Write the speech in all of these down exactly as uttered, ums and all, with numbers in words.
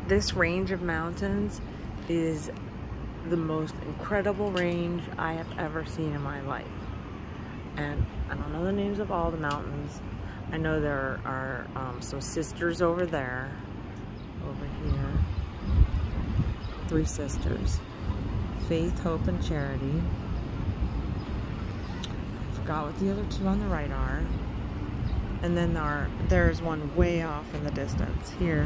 this range of mountains is the most incredible range I have ever seen in my life. And I don't know the names of all the mountains. I know there are um, some sisters over there, over here. Three sisters. Faith, Hope, and Charity. I forgot what the other two on the right are. And then there are, there's one way off in the distance here.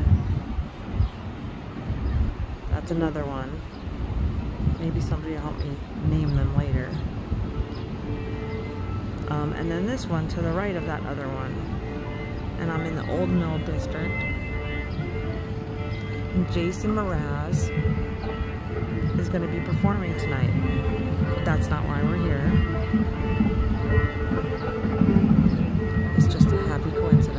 That's another one. Maybe somebody will help me name them later. Um, and then this one to the right of that other one. And I'm in the Old Mill District. And Jason Mraz is going to be performing tonight. But that's not why we're here. It's just a happy coincidence.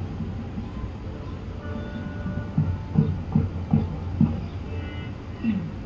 Mm.